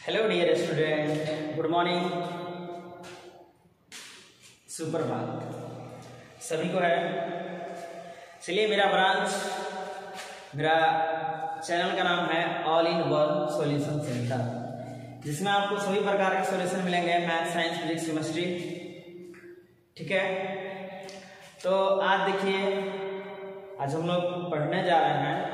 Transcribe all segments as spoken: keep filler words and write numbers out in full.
Hello dear student, good morning, सुप्रभात सभी को है। चलिए, मेरा ब्रांच, मेरा चैनल का नाम है all in one solution centre, जिसमें आपको सभी प्रकार के सॉल्यूशन मिलेंगे, मैथ, साइंस, फिजिक्स, केमिस्ट्री। ठीक है, तो आज देखिए, आज हम लोग पढ़ने जा रहे हैं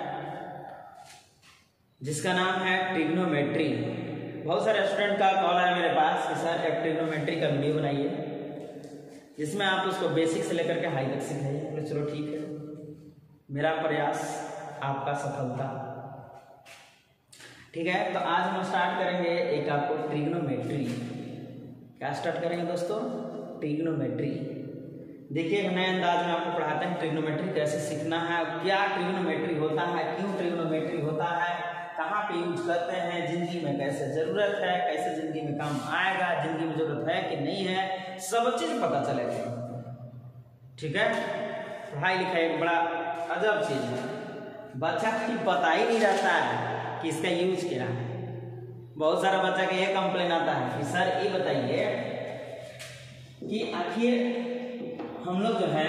जिसका नाम है ट्रिग्नोमेट्री। बहुत सारे स्टूडेंट का कॉल आया मेरे पास कि सर एक ट्रिग्नोमेट्री का वीडियो बनाइए जिसमें आप उसको बेसिक से लेकर के हाई तक सिखाइए। बोले चलो ठीक है, मेरा प्रयास आपका सफलता। ठीक है, तो आज हम स्टार्ट करेंगे एक आपको ट्रिग्नोमेट्री। क्या स्टार्ट करेंगे दोस्तों? ट्रिग्नोमेट्री। देखिए, नए अंदाज में आपको पढ़ाते हैं ट्रिग्नोमेट्री कैसे सीखना है, क्या ट्रिग्नोमेट्री होता है, क्यों ट्रिग्नोमेट्री होता है, कहाँ पे यूज करते हैं, जिंदगी में कैसे जरूरत है, कैसे जिंदगी में काम आएगा, जिंदगी में जरूरत है कि नहीं है, सब चीज पता चलेगा। ठीक है, पढ़ाई लिखाई एक बड़ा अजब चीज है, बच्चा को पता ही नहीं रहता है कि इसका यूज क्या है। बहुत सारा बच्चा का ये कंप्लेन आता है कि सर ये बताइए कि आखिर हम लोग जो है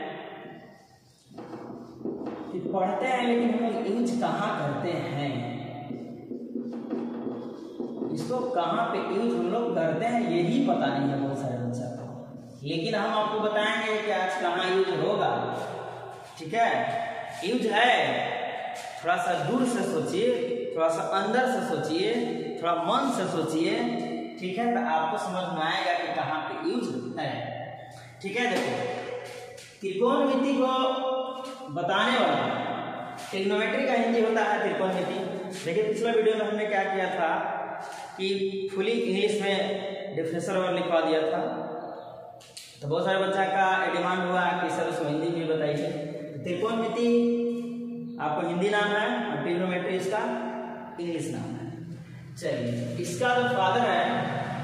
कि पढ़ते हैं लेकिन हम लोग यूज कहाँ करते हैं, इसको कहाँ पे यूज हम लोग करते हैं यही पता नहीं है बहुत सारे बच्चा को। लेकिन हम आपको बताएंगे कि आज कहाँ यूज होगा। ठीक है, यूज है, थोड़ा सा दूर से सोचिए, थोड़ा सा अंदर से सोचिए, थोड़ा मन से सोचिए। ठीक है, तो आपको समझ में आएगा कि कहाँ पे यूज है। ठीक है, देखो, त्रिकोणमिति को बताने वाला ट्रिग्नोमेट्री का हिंदी होता है त्रिकोणमिति। देखिए, पिछला वीडियो में हमने क्या किया था कि फुली इंग्लिश में डिफरेंशियल वर्ड लिखवा दिया था, तो बहुत सारे बच्चा का डिमांड हुआ कि सर उसको हिंदी में बताइए। त्रिकोणमिति आपको हिंदी नाम है और ट्रिग्नोमेट्री इसका इंग्लिश नाम है। चलिए, इसका जो फादर है,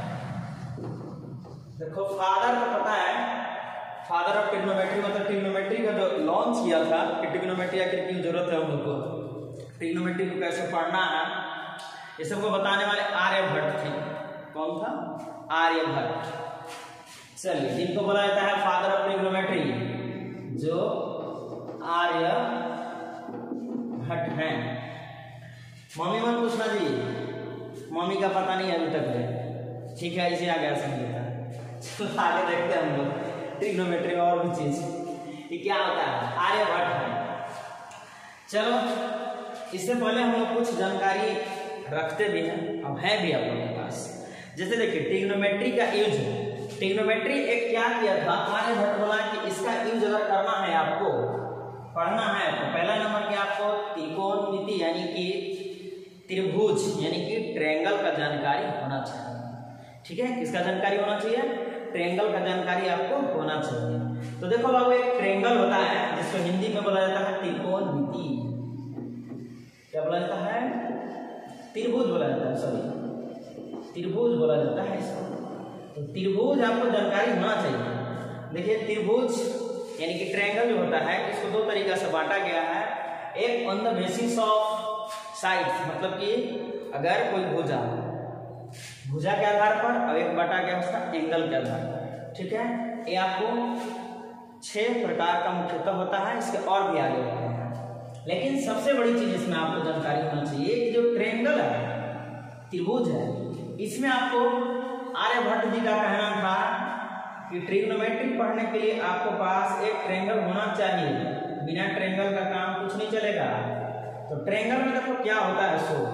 देखो फादर को पता है, फादर ऑफ ट्रिग्नोमेट्री मतलब ट्रिग्नोमेट्री का जो लॉन्च किया था कि ट्रिग्नोमेट्री आखिर क्यों जरूरत है हम लोग को, ट्रिग्नोमेट्री को कैसे पढ़ना है, ये सबको बताने वाले आर्यभट्ट थे। कौन था? आर्यभट्ट। चलिए, जिनको बोला जाता है फादर ऑफ ट्रिग्नोमेट्री, जो आर्यभट्ट हैं। मम्मी मत पूछना जी, मम्मी का पता नहीं अभी तक है। ठीक है, इसे आगे समझ लेता है। चलो आगे देखते हैं हम लोग ट्रिग्नोमेट्री में और भी चीज ये क्या होता है। आर्यभट्ट है। चलो, इससे पहले हम लोग कुछ जानकारी रखते भी हैं, अब है भी आप लोगों के पास। जैसे देखिए, ट्रिग्नोमेट्री का यूज, ट्रिग्नोमेट्री एक क्या किया था, आर्यभट्ट बोला कि इसका यूज अगर करना है, आपको पढ़ना है, तो पहला नंबर के आपको त्रिकोणमिति यानी कि त्रिभुज यानी कि ट्रायंगल का जानकारी होना चाहिए। ठीक है, किसका जानकारी होना चाहिए? ट्रायंगल का जानकारी आपको होना चाहिए। तो देखो बाबू, एक ट्रायंगल होता है जिसको हिंदी में बोला जाता है त्रिकोणमिति। क्या बोला जाता है? त्रिभुज बोला जाता है, सॉरी त्रिभुज बोला जाता है इसको। तो त्रिभुज आपको जानकारी होना चाहिए। देखिए, त्रिभुज यानी कि ट्रायंगल जो होता है, इसको दो तरीका से बांटा गया है। एक on the basis of sides, मतलब कि अगर कोई भुजा भुजा के आधार पर, और एक बांटा गया उसका एंगल के आधार पर। ठीक है, ये आपको छह प्रकार का मुख्यतः होता है, इसके और भी आगे होते हैं। लेकिन सबसे बड़ी चीज इसमें आपको जानकारी होना चाहिए कि जो ट्रायंगल है, त्रिभुज है, इसमें आपको आर्यभट्ट जी का कहना था कि ट्रिग्नोमेट्री पढ़ने के लिए आपको पास एक ट्रायंगल होना चाहिए, बिना ट्रायंगल का काम कुछ नहीं चलेगा। तो ट्रायंगल में देखो क्या होता है, सो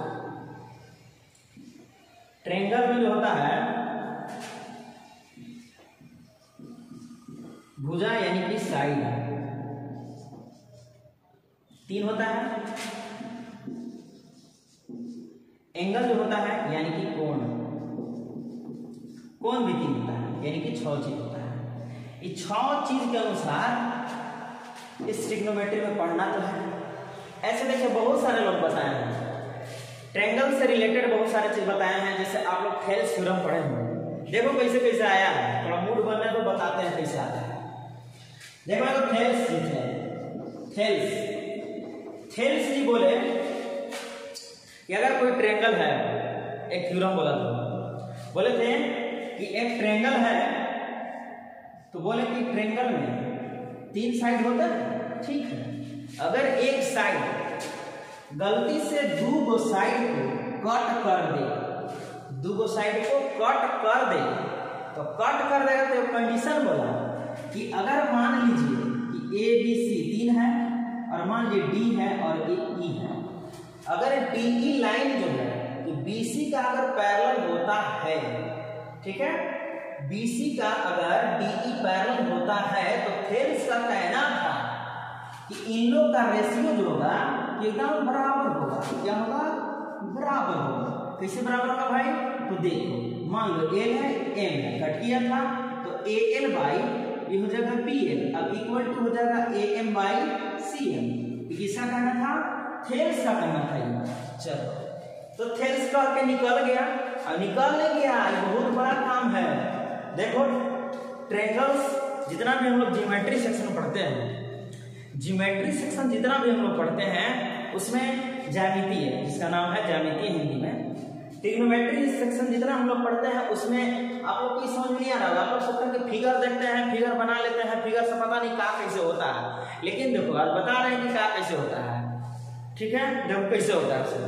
ट्रायंगल में जो होता है भुजा यानी कि साइड तीन होता है, एंगल जो होता है यानी कि कोण, कोण भी तीन होता है यानी कि छह चीज होता है। ये छह चीज के अनुसार इस ट्रिग्नोमेट्री में पढ़ना तो है। ऐसे देखिए, बहुत सारे लोग बताए हैं, ट्रायंगल से रिलेटेड बहुत सारे चीज बताए हैं। जैसे आप लोग थेल्स थ्योरम पढ़े होंगे, देखो कैसे कैसे आया है, थोड़ा मूड बनने तो बताते हैं कैसे आता है। देखो तो थेल्स जी थे, थेल्स थेल्स जी बोले कि अगर कोई ट्रायंगल है एक थ्योरम बोला था, बोले थे कि एक ट्रायंगल है, तो बोले कि ट्रायंगल में तीन साइड होता है, ठीक है। अगर एक साइड गलती से दो गो साइड को कट कर दे, दो गो साइड को कट कर दे, तो कट कर देगा तो कंडीशन बोला कि अगर मान लीजिए कि ए बी सी तीन है और मान लीजिए डी है और ए ई है, अगर डी ई लाइन जो है कि बी सी का अगर पैरेलल होता है, ठीक है, बी सी का अगर डी ई पैरेलल होता है तो थेल्स का कहना था कि इन लोग का रेशियो जो होगा एकदम बराबर होगा। क्या होगा? बराबर होगा। कैसे बराबर होगा भाई? तो देखो, मान लो एल है, एम है, कट किया था तो ए एल बाई ये हो जाएगा बी एल, अब इक्वल टू हो जाएगा A M by C M. किसका करना था? थेल्स का करना था ये। चलो तो थेल्स का के निकल गया, अब निकल नहीं गया, ये बहुत बड़ा काम है। देखो ट्रायंगल्स जितना भी हम लोग ज्योमेट्री सेक्शन पढ़ते हैं, ज्योमेट्री सेक्शन जितना भी हम लोग पढ़ते हैं उसमें ज्यामिति है, जिसका नाम है ज्यामिति हिंदी में। ट्रिग्नोमेट्री सेक्शन जितना हम लोग पढ़ते हैं उसमें आप लोग की समझ नहीं आ रहा होगा, आप लोग सोचते हैं कि फिगर देखते हैं, फिगर बना लेते हैं, फिगर से पता नहीं क्या कैसे होता है, लेकिन देखो आज बता रहे हैं कि क्या कैसे होता है, ठीक है। देखो कैसे होता है।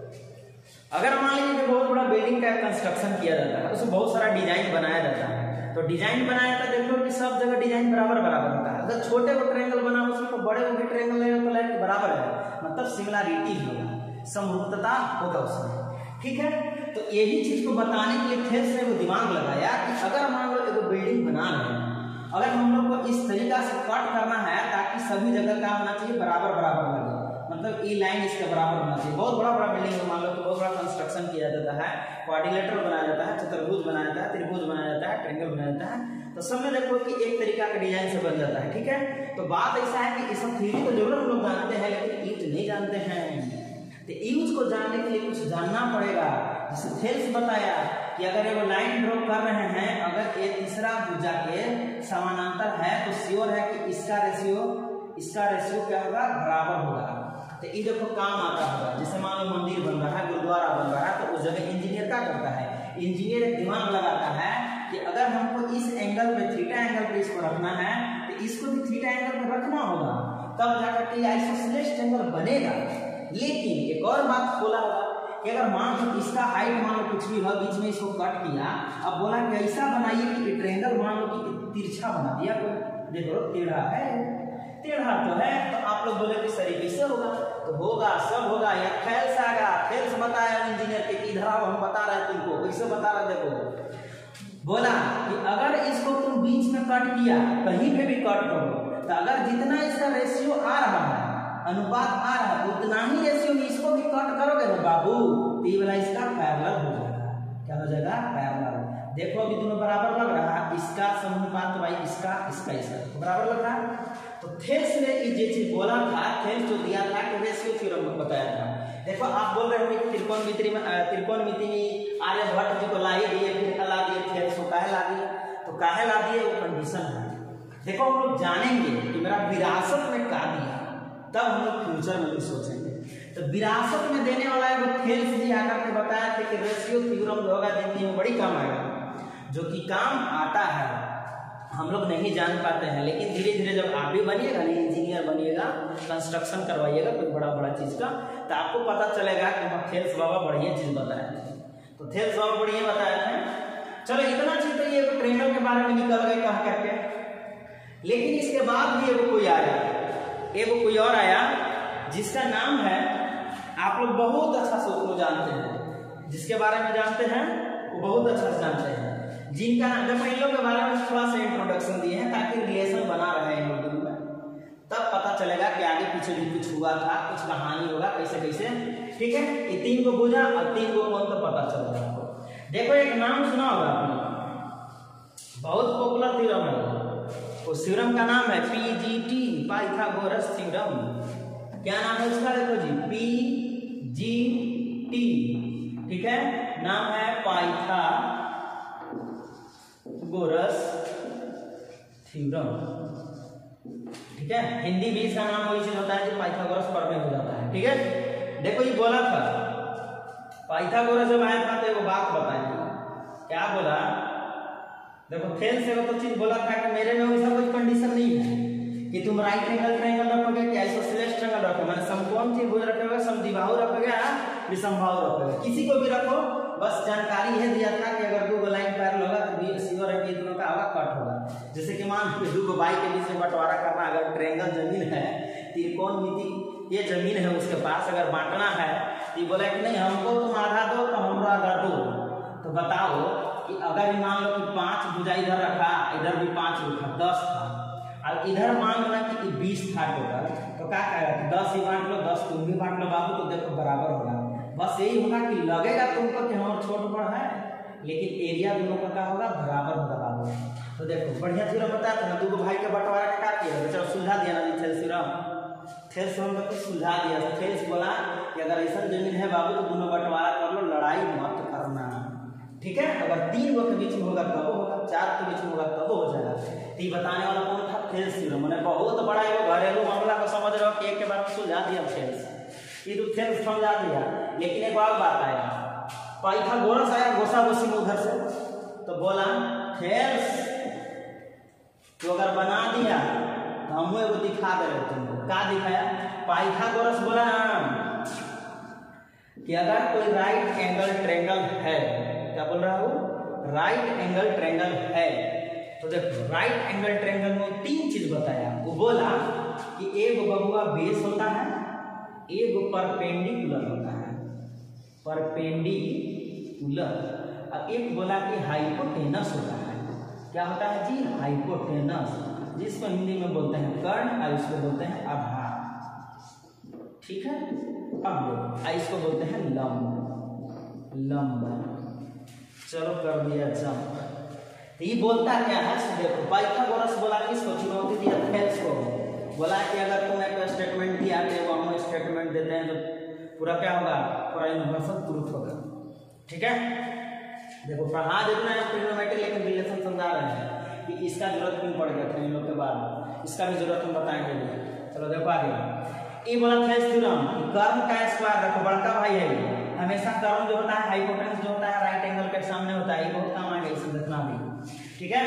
अगर मान लीजिए कि बहुत बड़ा बिल्डिंग का कंस्ट्रक्शन किया जाता है, उसमें बहुत सारा डिजाइन बनाया जाता है, तो डिजाइन बनाया था, देखो कि सब जगह डिजाइन बराबर बराबर होता है। अगर छोटे को ट्रायंगल बना उसमें तो बड़े को भी ट्रायंगल लगेगा तो लाइक बराबर है, मतलब सिमिलरिटी होगा, समरूपता होगा उसमें, ठीक है। तो यही चीज को बताने के लिए थेल्स ने वो दिमाग लगाया कि अगर मान लो एक बिल्डिंग बना रहे हैं, अगर हम लोग को इस तरीका से कट करना है ताकि सभी जगह क्या होना चाहिए? बराबर बराबर लगे, मतलब ई लाइन इसके बराबर होना चाहिए। बहुत बड़ा बड़ा बिल्डिंग मान लो तो बहुत बड़ा कंस्ट्रक्शन किया जाता है, क्वाड्रिलेटरल बनाया जाता है, चतुर्भुज बनाया जाता है, त्रिभुज बनाया जाता है, ट्रायंगल बनाया जाता है, तो सब में देखो कि एक तरीका का डिजाइन से बन जाता है, ठीक है। तो बात ऐसा है कि इसमें थ्योरी तो जरूर हम लोग जानते हैं लेकिन यूज नहीं जानते हैं, तो यूज को जानने के लिए कुछ जानना पड़ेगा। जैसे थेल्स बताया कि अगर ये लाइन ड्रॉ कर रहे हैं, अगर ये तीसरा भुजा के समानांतर है तो श्योर है कि इसका रेशियो इसका रेशियो क्या होगा? बराबर होगा। तो ये देखो काम आता होगा, जैसे मान लो मंदिर बन रहा है, गुरुद्वारा बन रहा है, तो उस जगह इंजीनियर क्या करता है? इंजीनियर एक दिमाग लगाता है कि अगर हमको इस एंगल पे थीटा एंगल पे इसको रखना है तो इसको भी थीटा एंगल पे रखना होगा, तब जाकर के आइसोसेलेस एंगल बनेगा। लेकिन एक और बात बोला होगा कि अगर मान लो इसका हाइट मान लो कुछ भी हो, बीच में इसको कट किया, अब बोला कि ऐसा बनाइए कि ट्रायंगल मान लो कि तिरछा बना दिया, देखो टेढ़ा है, टेढ़ा तो है, तो आप लोग बोले कि सर कैसे होगा? तो होगा, सब होगा। या थेल्स आएगा, थेल्स बताया इंजीनियर के कि इधर आओ, हम बता रहे हैं तुमको, कैसे बता रहे, देखो बोला कि अगर इसको तुम बीच में कट किया, कहीं पे भी कट करो, तो अगर जितना इसका रेशियो आ रहा है, अनुपात आ रहा है, उतना ही रेशियो में इसको भी कट करोगे ना बाबू, तो ये वाला इसका पैरेलल हो जाएगा। क्या हो जाएगा? पैरेलल। देखो अभी दोनों बराबर लग रहा है, इसका समनुपात भाई इसका इसका इसका बराबर लग रहा है। तो थेल्स ने ये चीज बोला था, थेल्स जो दिया था कि रेशियो थ्योरम बताया था। देखो आप बोल रहे हो कि त्रिकोणमिति में त्रिकोणमिति में आर्यभट्ट जी को ला ही दिए, फिर ला दिए थेल्स को काहे ला दिए? तो काहे ला दिए? वो कंडीशन है। देखो हम लोग जानेंगे कि मेरा विरासत में क्या दिया, तब हम लोग फ्यूचर में भी सोचेंगे। तो विरासत में देने वाला है वो थेल्स जी आकर के बताया थे कि रेशियो थ्योरम जो होगा जिंदगी में बड़ी काम आएगा, जो कि काम आता है, हम लोग नहीं जान पाते हैं, लेकिन धीरे धीरे जब आप भी बनिएगा ना, इंजीनियर बनिएगा, कंस्ट्रक्शन करवाइएगा कोई बड़ा बड़ा चीज का, तो आपको पता चलेगा कि थेल्स बाबा बढ़िया चीज बताया थे। तो थेल्स बाबा बढ़िया बताया था। चलो इतना चीज तो ये ट्रायंगल के बारे में निकल गए कह करके, लेकिन इसके बाद भी एगो कोई आया, एगो कोई और आया जिसका नाम है, आप लोग बहुत अच्छा से उसको जानते हैं, जिसके बारे में जानते हैं वो बहुत अच्छा से जानते हैं, जिनका नाम, जब इन लोग के बारे में थोड़ा सा इंट्रोडक्शन दिए हैं ताकि रिलेशन बना रहे इन लोगों में, तब पता चलेगा कि आगे पीछे भी कुछ हुआ था, कुछ कहानी होगा, कैसे कैसे, ठीक है। ये तीन को बुझा और तीन को कौन तो पता चल रहा है। देखो एक नाम सुना होगा आपने, बहुत पॉपुलर थ्योरम है, उस थ्योरम का नाम है P G T, Pythagoras theorem. क्या नाम है उसका? देखो जी, पी जी टी, ठीक है, नाम है पाइथागोरस थ्योरम, ठीक है। हिंदी भी इसका नाम वही चीज होता है जो पाइथागोरस पर में हो जाता है, ठीक है। देखो ये बोला था पाइथागोरस जब आया था तो एगो बात बताई, क्या बोला, देखो थेल्स एगो तो चीज बोला था कि मेरे में वैसा कोई कंडीशन नहीं है कि तुम राइट एंगल ट्रायंगल रखोगे कि आइसोसेलेस ट्रायंगल रखोगे, माने समकोण त्रिभुज रखोगे, समद्विबाहु रखोगे, विषमबाहु रखोगे, किसी को भी रखो, बस जानकारी है दिया था कि अगर दो गो लाइन पैरेलल होगा तो बी सीवर है कि दोनों का होगा कट होगा। जैसे कि मान लो दो गो बाई के बीच में बंटवारा करना, अगर ट्रायंगल जमीन है, त्रिकोणमिति ये जमीन है उसके पास अगर बांटना है, ये बोला कि नहीं हमको तुम आधा दो तो हमको आधा दो, तो बताओ कि अगर मान लो कि पांच भुजा इधर रखा, इधर भी पांच रखा, दस था, और इधर मान लो ना कि बीस था टोटल, तो क्या कहेगा कि दस ही बांट लो, दस तुम भी बांट लो बाबू, तो देखो बराबर होगा। बस यही होगा कि लगेगा तुमको कि हमारा छोट बड़ा है, लेकिन एरिया दोनों का क्या होगा, बराबर होगा बाबू। तो देखो बढ़िया थ्योरम बताया था ना, दो भाई के बंटवारा का क्या किया, चलो सुलझा दिया ना थेल्स थ्योरम, थेल्स थ्योरम को सुलझा दिया। थेल्स बोला कि अगर ऐसा जमीन है बाबू तो दोनों बंटवारा कर लो, लड़ाई मत करना, ठीक है। अगर तीन गो के बीच में होगा तब होगा, चार के बीच में होगा तब हो जाएगा। तो ये बताने वाला कौन था, थेल्स थ्योरम। मैंने बहुत बड़ा एगो घरेलू मामला को समझ रहे हो कि एक के बारे में सुलझा दिया थेल्स, ये तो थेल्स समझा दिया। लेकिन एक और बात आया, पाइथागोरस आया गोसा गोसी में उधर से, तो बोला थेल्स तो अगर बना दिया तो हम एगो दिखा दे रहे तुमको, क्या दिखाया, पाइथागोरस बोला कि अगर कोई राइट एंगल ट्रायंगल है, क्या बोल रहा हूँ, राइट एंगल ट्रायंगल है, तो देखो राइट एंगल ट्रायंगल में तीन चीज बताया। वो बोला कि एक बबुआ बेस होता है, एक परपेंडिकुलर होता है, परपेंडिकुलर, और एक बोला कि हाइपोटेनस होता है। क्या होता है जी, हाइपोटेनस, जिसको हिंदी में बोलते हैं कर्ण और इसको बोलते हैं आधार, ठीक है। अब देखो इसको बोलते हैं लंब, लंब, चलो कर दिया जंप। तो ये बोलता क्या है, देखो पाइथागोरस बोला कि इसको चुनौती दिया थेल्स को, बोला कि अगर तुम एक स्टेटमेंट दिया तो हम स्टेटमेंट देते हैं तो पूरा क्या होगा, पूरा यूनिवर्सल ट्रूथ होगा, ठीक है। देखो पढ़ा देना है ट्रिग्नोमेट्री, लेकिन रिलेशन समझा रहे हैं कि इसका जरूरत क्यों पड़ गया था इन लोग के बाद, इसका भी जरूरत हम बताएंगे। चलो देखो आगे, ये बोला थेल्स थ्योरम, कर्व का स्क्वायर, देखो बड़का भाई है, हमेशा कर्व जो होता है, हाइपोटेनस जो होता है राइट एंगल के सामने होता है, ये बहुत काम आएगा इसे देखना भी, ठीक है।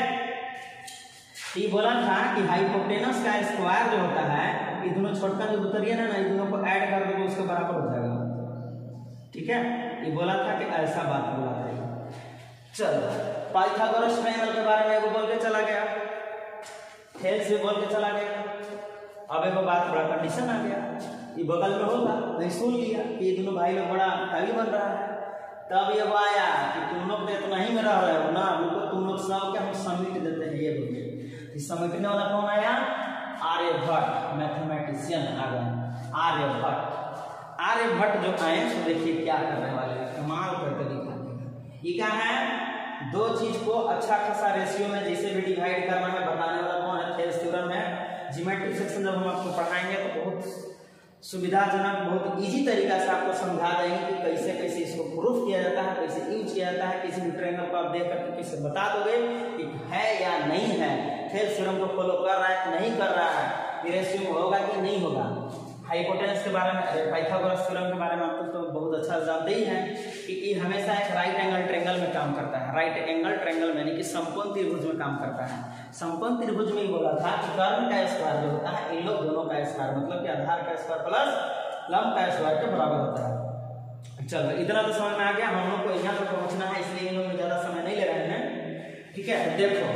ये बोला था कि हाइपोटेनस का स्क्वायर जो होता है, ये दोनों छोटका जो उतरिए ना, ये दोनों को ऐड कर दोगे उसके बराबर हो जाएगा, ठीक है। ये बोला था कि ऐसा बात बोला था। चलो पाइथागोरस ट्रायंगल के बारे में एगो बोल के चला गया, थेल्स भी बोल के चला गया। अब एगो बात बड़ा कंडीशन आ गया, ये बगल में होगा, नहीं सुन लिया कि ये दोनों भाई लोग बड़ा ताली बन रहा है, तब ये आया कि तुम लोग तो इतना ही में रह रहे हो ना, रुको तुम लोग सब के हम समिट देते हैं। ये बोलिए समिटने वाला कौन आया, आर्यभट्ट, मैथमेटिशियन आ गए आर्यभट्ट। आर्यभट्ट जो आए तो देखिए क्या करने वाले, कमाल करके दिखा देगा। ये क्या है, दो चीज को अच्छा खासा रेशियो में जैसे भी डिवाइड करना है बताने वाला कौन है, थेल्स थ्योरम है। ज्योमेट्री सेक्शन जब हम आपको पढ़ाएंगे तो बहुत सुविधाजनक, बहुत इजी तरीका से आपको समझा देंगे कि कैसे कैसे इसको प्रूफ किया जाता है, कैसे यूज किया जाता है। किसी भी ट्रायंगल को आप देख करके कैसे बता दोगे कि है या नहीं है, थेल्स थ्योरम को फॉलो कर रहा है कि नहीं कर रहा है, रेशियो में होगा कि नहीं होगा। हाइपोटेनस के बारे में, पाइथागोरस थ्योरम के बारे में आपको तो बहुत अच्छा जानते ही हैं कि ये हमेशा एक राइट एंगल ट्रायंगल में काम करता है। राइट एंगल ट्रायंगल में यानी कि समकोण त्रिभुज में काम करता है। समकोण त्रिभुज में ही बोला था कि कर्ण का स्क्वायर जो होता है इन लोग दोनों का स्क्वायर, मतलब कि आधार का स्क्वायर प्लस लंब का स्क्वायर के बराबर होता है। चलो इतना तो समझ में आ गया। हम लोग को यहाँ तक पहुंचना है, इसलिए इन लोग में ज्यादा समय नहीं ले रहे हैं, ठीक है।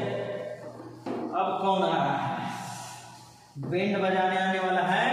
देखो अब कौन आ रहा है, बैंड बजाने आने वाला है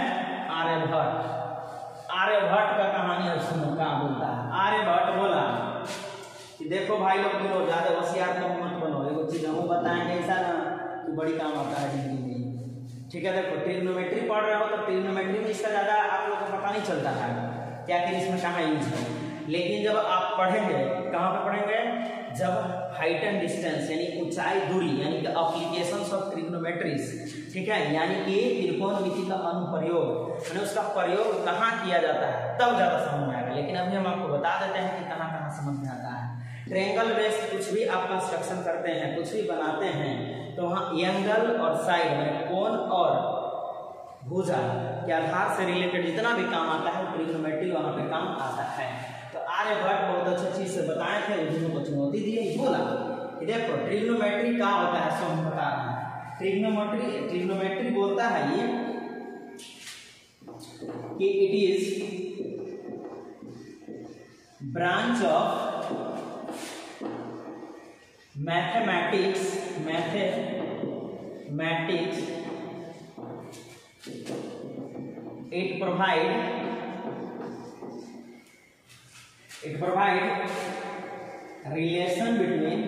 आर्यभट्ट। आर्यभट्ट का कहानी है, सुनो क्या बोलता है। आर्यभट्ट बोला कि देखो भाई लोग क्यों ज्यादा होशियार लोग मत बनो, एगो चीज हम बताएंगे ऐसा ना कि बड़ी काम आता है जिंदगी में, ठीक है। देखो ट्रिग्नोमेट्री पढ़ रहे हो तो ट्रिग्नोमेट्री में इसका ज्यादा आप लोगों को पता नहीं चलता है क्या कि इसमें कहाँ यूज है, लेकिन जब आप पढ़ेंगे कहाँ पे पढ़ेंगे, जब हाइट एंड डिस्टेंस यानी ऊंचाई दूरी यानी कि एप्लीकेशंस ऑफ ट्रिग्नोमेट्रीज, ठीक है, यानी कि त्रिकोणमिति का अनुप्रयोग यानी उसका प्रयोग कहाँ किया जाता है तब ज्यादा समझ में आएगा। लेकिन अभी हम आपको बता देते हैं कि कहाँ कहाँ समझ में आता है। ट्रायंगल बेस्ड कुछ भी आप कंस्ट्रक्शन करते हैं, कुछ भी बनाते हैं तो वहाँ एंगल और साइड में कोण और भुजा के आधार से रिलेटेड जितना भी काम आता है ट्रिग्नोमेट्री वहाँ पे काम आता है। तो आर्यभट्ट बहुत अच्छी चीज से बताए थे, उन्होंने को चुनौती दी, बोला कि देखो ट्रिग्नोमेट्री क्या होता है, सब हम बता रहे हैं। ट्रिग्नोमेट्री ट्रिग्नोमेट्री बोलता है ये कि it is branch of mathematics mathematics it provide it provide relation between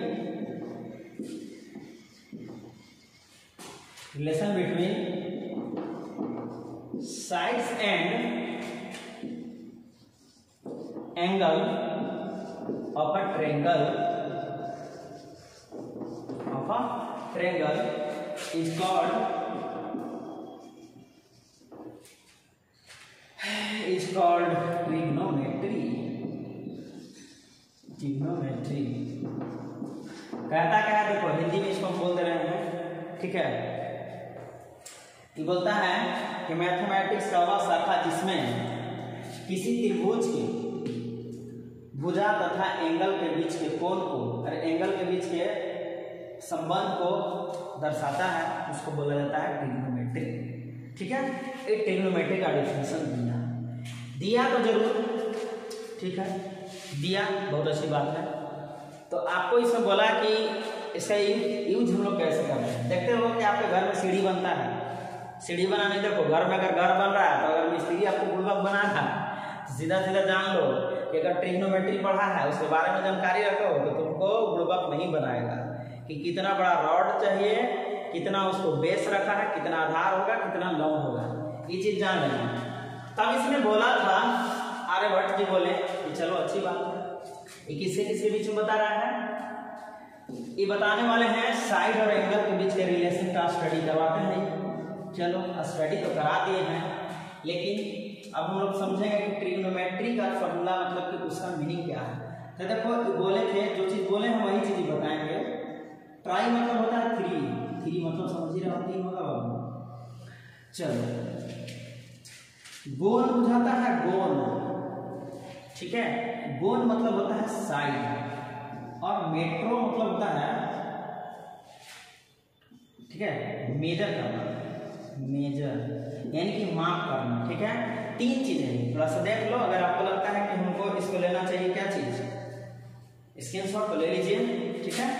relation between sides and angle of a triangle of a triangle is called is called trigonometry trigonometry कहता क्या है, देखो हिंदी में इसको हम बोल दे रहे हैं, ठीक है। ये बोलता है कि मैथमेटिक्स का वह शाखा जिसमें किसी त्रिभुज के भुजा तथा एंगल के बीच के कोण को और एंगल के बीच के संबंध को दर्शाता है, उसको बोला जाता है ट्रिग्नोमेट्री, ठीक है। एक ट्रिग्नोमेट्री का डेफिनेशन दिया दिया तो जरूर, ठीक है, दिया बहुत अच्छी बात है। तो आपको इसमें बोला कि इसका यूज हम लोग कैसे करते हैं। देखते हो कि आपके घर में सीढ़ी बनता है, सीढ़ी बनाने देखो घर में अगर घर बन रहा है तो अगर मिस्त्री आपको बुड़बक बना था तो सीधा सीधा जान लो कि अगर ट्रिग्नोमेट्री पढ़ा है उसके बारे में जानकारी रखो तो तुमको बुड़बक नहीं बनाएगा कि कितना बड़ा रॉड चाहिए, कितना उसको बेस रखा है, कितना आधार होगा, कितना लंब होगा, ये चीज जान लेना। तब इसने बोला था, आर्यभट्ट जी बोले कि चलो अच्छी बात है, ये किससे किसके बीच में बता रहा है, ये बताने वाले हैं साइड और एंगल के बीच के रिलेशन का स्टडी करवाते हैं। चलो स्टडी तो करा दिए हैं, लेकिन अब हम लोग समझेंगे कि ट्रिग्नोमेट्री का फॉर्मूला मतलब कि उसका मीनिंग क्या है। तो देखो बोले थे, जो चीज बोले हैं वही चीज बताएंगे। ट्राई मतलब होता है थ्री, थ्री मतलब समझ ही रहे हो, तीन होगा बाबू। चलो गोल बुझाता है गोल, ठीक है, गोल मतलब होता है साइड, और मेट्रो मतलब होता है, ठीक है, मेजर करना, मेजर यानी कि माप करना, ठीक है। तीन चीजें थोड़ा सा देख लो, अगर आपको लगता है कि हमको इसको लेना चाहिए, क्या चीज, स्क्रीनशॉट को ले लीजिए, ठीक है।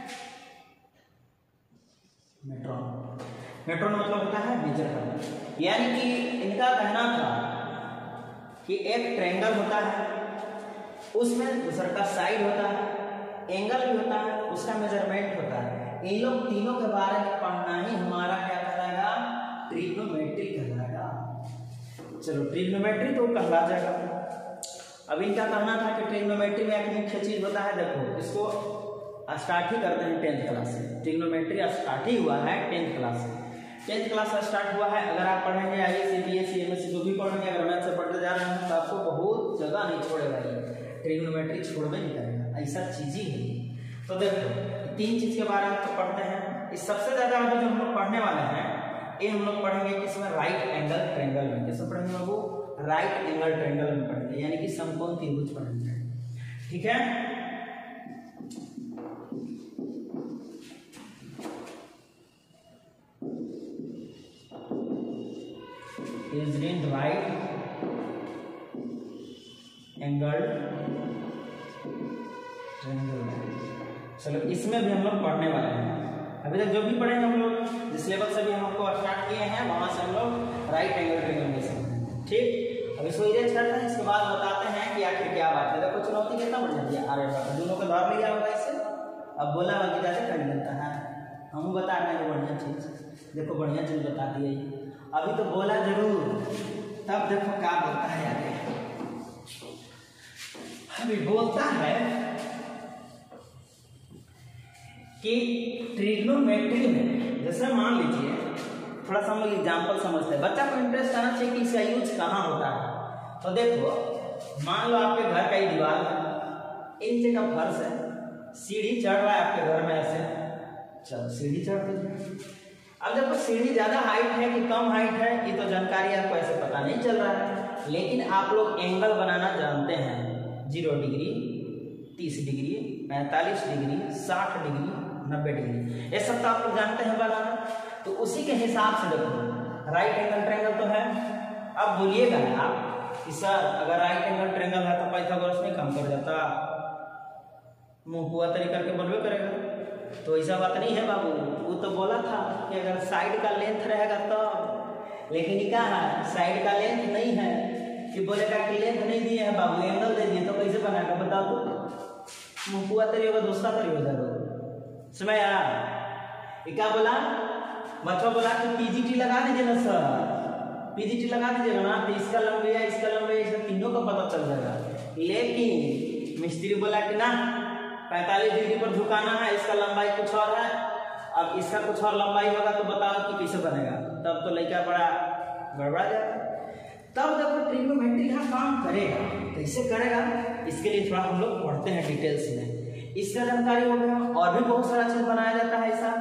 मेट्रोन मेट्रोन मतलब होता है मेजर करना, यानी कि इनका कहना था कि एक ट्रायंगल होता है, उसमें दूसरा का साइड होता है, एंगल भी होता है, उसका मेजरमेंट होता है। इन लोग तीनों के बारे में पढ़ना ही हमारा क्या कहलाएगा, ट्रिग्नोमेट्री कहलाएगा। चलो ट्रिग्नोमेट्री तो कहला जाएगा। अब इनका कहना था कि ट्रिग्नोमेट्री में एक मुख्य चीज होता है, देखो इसको स्टार्ट ही करते हैं टेंथ क्लास से। ट्रिग्नोमेट्री स्टार्ट ही हुआ है टेंथ क्लास से, टेंथ क्लास से स्टार्ट हुआ है। अगर आप पढ़ेंगे I S C B S C M S C जो भी पढ़ेंगे, अगर मैथ से पढ़ते जा रहे हैं तो आपको बहुत जगह नहीं छोड़ेगा, ये ट्रिग्नोमेट्री छोड़बे नहीं करेगा, ऐसा चीज ही है। तो देखो तीन चीज के बारे में तो पढ़ते हैं, इस सबसे ज्यादा जो हम लोग पढ़ने वाले हैं ये हम लोग पढ़ेंगे किसमें, राइट एंगल ट्रायंगल में। किसमें पढ़ेंगे बाबू, राइट एंगल ट्रायंगल में पढ़ेंगे, यानी कि समकोण त्रिभुज पढ़ेंगे, ठीक है। is in right angle triangle। चलो इसमें भी हम लोग पढ़ने वाले हैं। अभी तक जो भी पढ़ेंगे हम लोग, जिस लेवल से भी हम आपको स्टार्ट किए हैं वहां से हम लोग राइट एंगल ट्रायंगल में समझेंगे, ठीक। अब इसको इरेज करते हैं, इसके बाद बताते हैं कि आखिर क्या बात है। देखो चुनौती कितना बढ़िया दिया, अरे दोनों को धर लिया होगा इससे, अब बोला होगा कैसे कर लेता है, हम बता रहे हैं बढ़िया चीज। देखो बढ़िया चीज बता दिया, अभी तो बोला जरूर, तब देखो क्या बोलता है आगे। अभी बोलता है कि ट्रिग्नोमेट्री में, जैसे मान लीजिए थोड़ा सा हम लोग एग्जाम्पल समझते हैं, बच्चा को इंटरेस्ट आना चाहिए कि इसका यूज कहाँ होता है। तो देखो मान लो आपके घर का ही दीवार है, नीचे का फर्श है, सीढ़ी चढ़ रहा है आपके घर में ऐसे, चलो सीढ़ी चढ़ दीजिए। अब देखो सीढ़ी ज्यादा हाइट है कि कम हाइट है ये तो जानकारी आपको ऐसे पता नहीं चल रहा है, लेकिन आप लोग एंगल बनाना जानते हैं। जीरो डिग्री, तीस डिग्री, पैंतालीस डिग्री, साठ डिग्री, नब्बे डिग्री, ये सब तो आप लोग जानते हैं बनाना। तो उसी के हिसाब से देखो राइट एंगल ट्रायंगल तो है। अब बोलिएगा आप कि सर अगर राइट एंगल ट्रायंगल है तो पाइथागोरस नहीं काम कर जाता, मुंह हुआ तरीका के बोलवे करेगा। तो ऐसा बात नहीं है बाबू, वो तो बोला था कि अगर साइड का लेंथ रहेगा तो, लेकिन क्या है साइड का लेंथ नहीं है कि बोलेगा कि लेंथ नहीं दिए है बाबू, एंगल दे दिए, तो कैसे बनाएगा बताओ तो। मुंह हुआ तरी होगा, दूसरा तरी हो जाएगा। समझ आया? क्या बोला मतलब बोला कि पीजीटी लगा दीजिए ना सर, पीजीटी लगा दीजिएगा ना तो इसका लंबे है इसका लंबे है, इसका तीनों का पता चल जाएगा। लेकिन मिस्त्री बोला कि ना पैंतालीस डिग्री पर झुकाना है, इसका लंबाई कुछ और है, अब इसका कुछ और लंबाई होगा तो बताओ कि कैसे बनेगा। तब तो लड़का बड़ा गड़बड़ा जाएगा। तब देखो ट्रिग्नोमेट्री यहाँ काम करेगा, कैसे करेगा इसके लिए थोड़ा हम लोग पढ़ते हैं डिटेल्स में। इसका जानकारी हो गया। और भी बहुत सारा चीज बनाया जाता है ऐसा,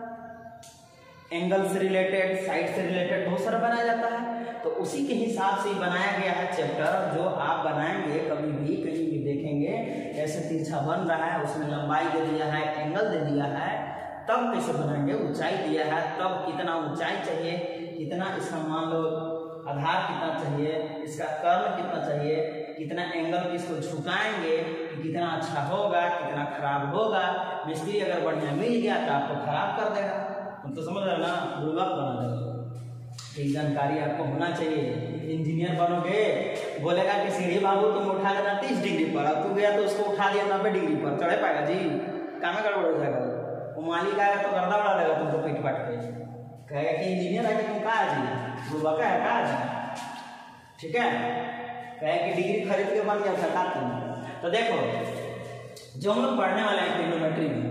एंगल से रिलेटेड, साइड से रिलेटेड बहुत सारा बनाया जाता है। तो उसी के हिसाब से बनाया गया है चैप्टर, जो आप बनाएंगे कभी भी कहीं भी देखेंगे ऐसे तिरछा बन रहा है, उसमें लंबाई दे दिया है, एंगल दे दिया है, तब कैसे बनाएंगे, ऊंचाई दिया है तब कितना ऊंचाई चाहिए, कितना इसका मान लो आधार कितना चाहिए, इसका कर्म कितना चाहिए, कितना एंगल में इसको झुकाएंगे कि कितना अच्छा होगा, कितना खराब होगा। मिस्त्री अगर बढ़िया मिल गया तो आपको खराब कर देगा, तो समझ रहे ना, बुर्बक बना देगा। ये जानकारी आपको होना चाहिए। इंजीनियर बनोगे बोलेगा कि सीढ़ी बाबू तुम उठा देना तीस डिग्री पर, अब तू गया तो उसको उठा दिया नब्बे डिग्री पर, चढ़े पाएगा जी? काम गड़बड़ हो जाएगा। वो मालिक आएगा तो गर्दा उड़ा देगा तुमको पीट पाट के, कहेगा कि इंजीनियर है कि तुम कहा जी बुर्बक है कहा जी, ठीक है, कहे कि डिग्री खरीद के बन गया था तुम। तो देखो जो हम लोग पढ़ने वाले हैं ट्रिग्नोमेट्री में,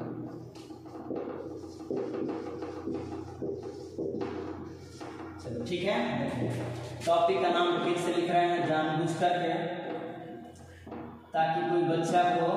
चलो ठीक है, टॉपिक का नाम फिर से लिख रहे हैं जानबूझ करके, ताकि कोई बच्चा को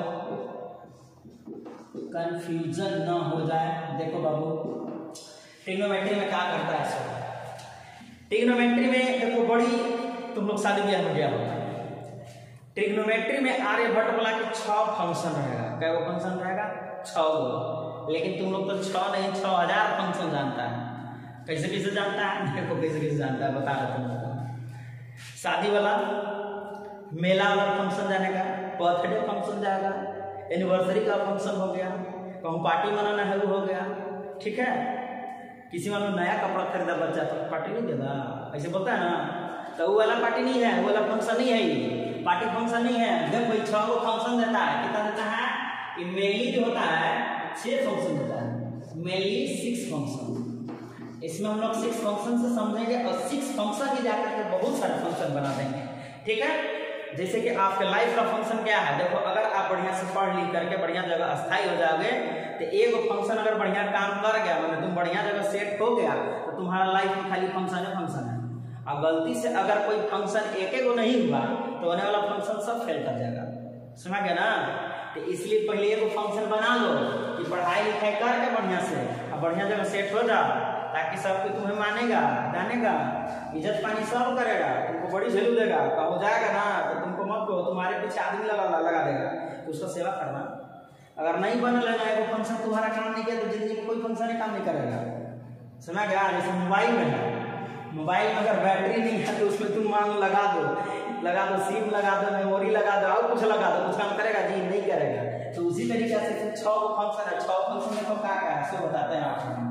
कंफ्यूजन ना हो जाए। देखो बाबू ट्रिग्नोमेट्री में क्या करता है सर, ट्रिग्नोमेट्री में देखो बड़ी तुम लोग शादी ब्याह में गया होगा, ट्रिग्नोमेट्री में आर्यभट्ट बोला कि छह फंक्शन रहेगा। क्या वो फंक्शन रहेगा? छह गो। लेकिन तुम लोग तो छह नहीं छह हजार फंक्शन जानता है। कैसे कैसे जानता है? देखो कैसे कैसे जानता है बता रहा तुम लोग। शादी वाला, मेला वाला फंक्शन जानेगा, बर्थडे फंक्शन जाएगा, एनिवर्सरी का फंक्शन हो गया, कहूँ पार्टी मनाना है वो हो गया, ठीक है। किसी मानो नया कपड़ा खरीदा बच्चा तो पार्टी नहीं देगा, ऐसे बोलता है ना, तो वो वाला पार्टी नहीं है, वो वाला फंक्शन नहीं है, ये पार्टी फंक्शन नहीं है। जब कोई छह को फंक्शन देता है, कितना देता है? कि मेनली जो होता है छह फंक्शन देता है, मेनली सिक्स फंक्शन। इसमें हम लोग सिक्स फंक्शन से समझेंगे और सिक्स फंक्शन ही जाकर के बहुत सारे फंक्शन बना देंगे, ठीक है। जैसे कि आपके लाइफ का फंक्शन क्या है, देखो अगर आप बढ़िया से पढ़ लिख करके बढ़िया जगह स्थायी हो जाओगे तो एक फंक्शन अगर बढ़िया काम कर गया, मतलब तुम बढ़िया जगह सेट हो गया, तो तुम्हारा लाइफ में खाली फंक्शन है फंक्शन है। और गलती से अगर कोई फंक्शन एक एक नहीं हुआ तो होने वाला फंक्शन सब फेल कर जाएगा, समझ गया ना। तो इसलिए पहले एक फंक्शन बना लो कि पढ़ाई लिखाई करके बढ़िया से और बढ़िया जगह सेट हो जाओ, ताकि सब कोई तुम्हें मानेगा, जानेगा, इज्जत पानी सब करेगा, तुमको बड़ी वैल्यू देगा। हो जाएगा ना तो तुमको मत कहो, तुम्हारे पीछे आदमी लगा लगा देगा, तो उसका सेवा करना। अगर नहीं बन लेना है वो फंक्शन तुम्हारा काम नहीं किया तो जिंदगी में कोई फंक्शन काम नहीं करेगा, समझ गया। जैसे मोबाइल में है, मोबाइल में अगर बैटरी नहीं है तो उसमें तुम मान लगा दो लगा दो सिम लगा दो, मेमोरी लगा दो, और कुछ लगा दो, कुछ काम करेगा जी? नहीं करेगा। तो उसी तरीके से छह फंक्शन है, छह फंक्शन में तो क्या क्या है सो बताते हैं आपको।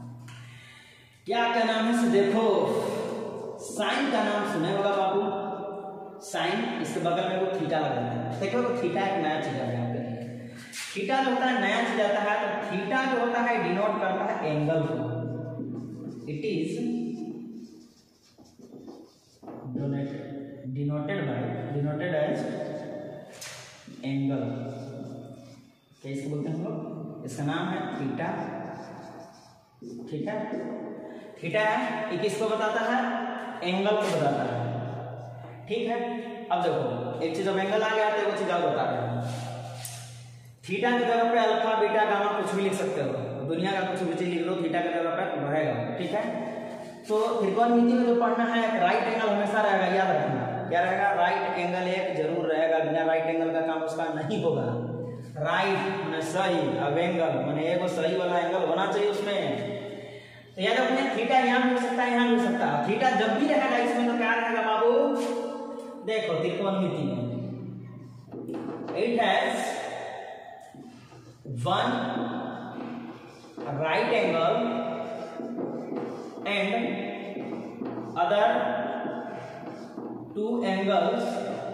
क्या क्या नाम है से देखो, साइन का नाम सुने होगा बाबू, साइन, इसके बगल में वो थीटा लगा है। देखो वो थीटा एक नया चीज आता है, थीटा जो होता है नया चीज आता है। तो थीटा जो होता है डिनोट करता है एंगल को, it is denoted by denoted as angle. कैसे बोलते हैं हम लोग? इसका नाम है थीटा, ठीक है। थीटा है ये किसको बताता है? एंगल को बताता है, ठीक है। अब देखो एक चीज अब एंगल आ गया तो वो चीज और बता रहे हैं। थीटा की जगह पे अल्फा बीटा गामा कुछ भी लिख सकते हो, दुनिया का कुछ भी चीज लिख लो, थीटा की जगह पे रहेगा, ठीक है। तो त्रिकोणमिति में जो पढ़ना है राइट एंगल हमेशा रहेगा, याद रखना। क्या रहेगा, राइट एंगल एक जरूर रहेगा, बिना राइट एंगल का काम उसका नहीं होगा। राइट में सही, अब एंगल मैंने एगो सही वाला एंगल होना चाहिए उसमें। तो याद अपने थीटा यहाँ भी हो सकता है, यहाँ भी हो सकता है। थीटा जब भी रहेगा इसमें तो क्या रहेगा बाबू, देखो त्रिकोणमिति में it has one right angle and other two angles